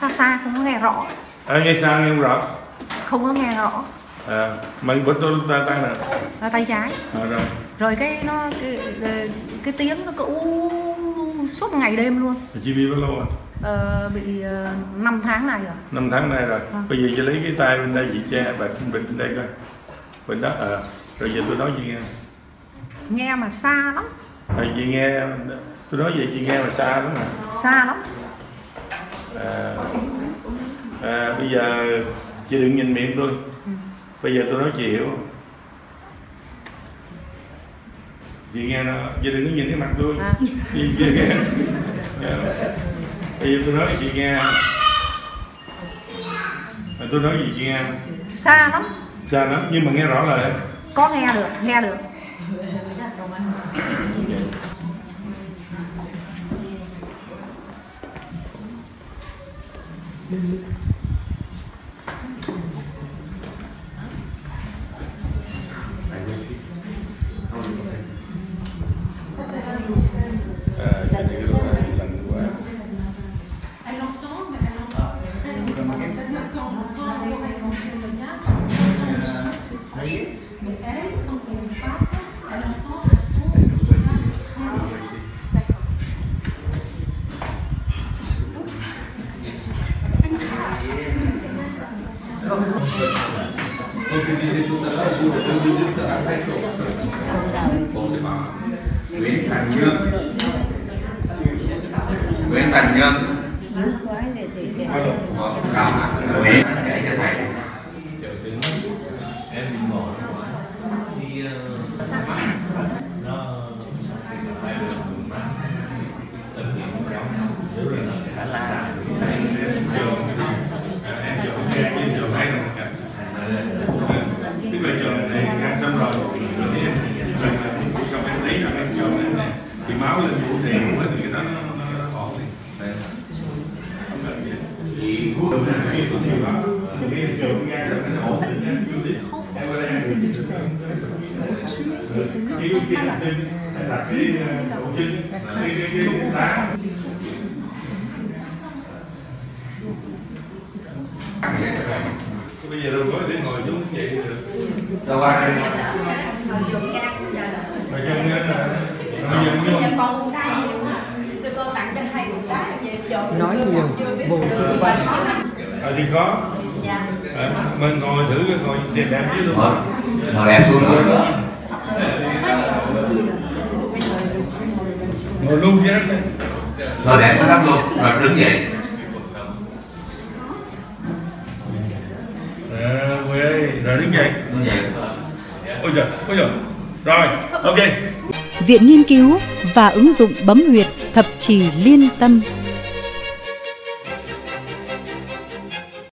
xa xa, không có nghe rõ. Nghe sao nghe không rõ? Không có nghe rõ. Mình bữa tôi tay nào? Tay trái. Rồi. Rồi cái tiếng nó cứ suốt ngày đêm luôn. Chị bị bao lâu rồi? Bị 5 tháng này rồi. 5 tháng nay rồi. Bây giờ chị lấy cái tay bên đây chị che bệnh bên đây coi. Bên đó rồi giờ tôi nói chị nghe. Nghe mà xa lắm. Chị nghe tôi nói vậy chị nghe mà xa lắm hả? Xa lắm. Bây giờ chị đừng nhìn miệng tôi. Bây giờ tôi nói chị hiểu. Chị nghe nó, chị đừng có nhìn cái mặt tôi. Chị nghe. Bây giờ tôi nói chị nghe. Tôi nói gì chị nghe? Xa lắm. Xa lắm, nhưng mà nghe rõ lời. Có nghe được, nghe được. Nguyễn Thành Nhân. Nguyễn Thành Nhân. Nguyễn để cho thầy. Em bị ngộ quá. Đi nó phải được thực hiện cháu giữ rồi nó sẽ la. Tức là trường này gan xong rồi xong em lấy ra cái sầu này thì máu lên vũ thì cái đó nó ổn đi. Thì thuốc là khi tôi đi vào cái sầu gan nó ổn định cái bây giờ đâu có thể ngồi xuống vậy được. Đâu qua đây. Nói nhiều, buồn quá. Thì có. Mình ngồi thử ngồi xe đẹp chứ luôn. Ngồi đẹp luôn rồi. Ngồi luôn chứ. Ngồi đẹp nó lắm luôn. Rồi đứng dậy. Rồi đứng dậy. Đứng dậy. Ôi trời. Rồi, ok. Viện Nghiên cứu và ứng dụng bấm huyệt Thập Trì Liên Tâm